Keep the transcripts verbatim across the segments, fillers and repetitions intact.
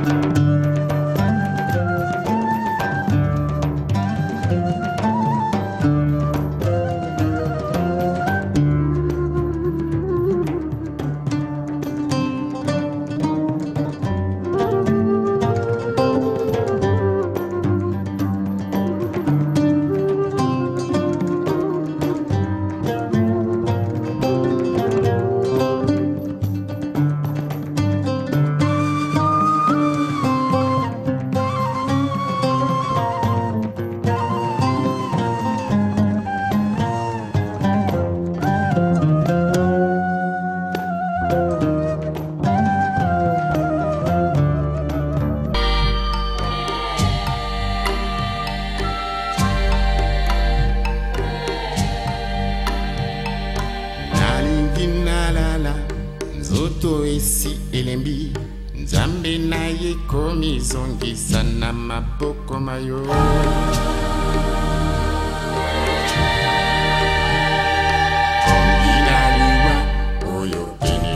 Zoto esi elembi Nzambe na ye komi zongisa na maboko mayo Inaliwa oyo pene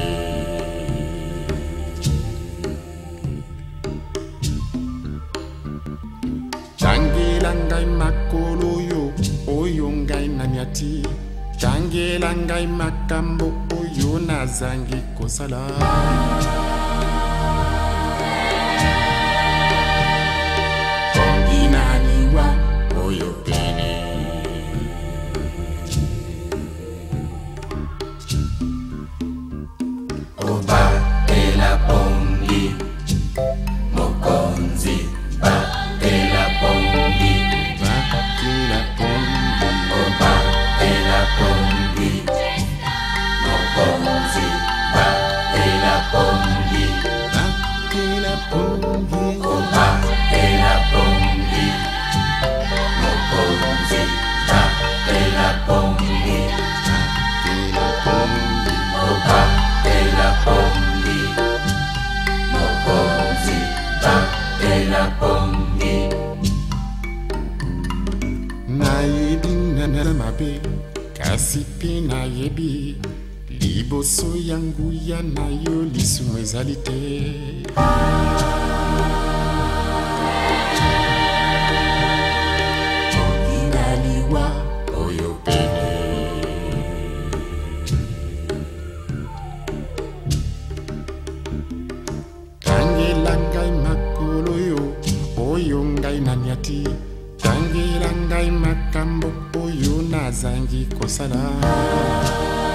Changela ngai makolo yo oyo ngai nanyati Changela ngai makambo oyo nazangi kosala Inaliwa oyo pene Oba ela pongi Mokonzi ba ela pongi Ba ela pongi Oba ela pongi Mokonzi ba ela pongi Ba ela pongi Oba ela pongi Mokonzi ba ela pongi Ba ela pongi Oba ela pongi Mokonzi ba ela pongi Na yebi nana mabe Kasi pe na yebi Liboso yangu ya na yo lisumu ezali te Inaliwa oyo pene Kangela ngai makolo yo oyo ngai nanyati Kangela ngai makambo oyo nazangi kosala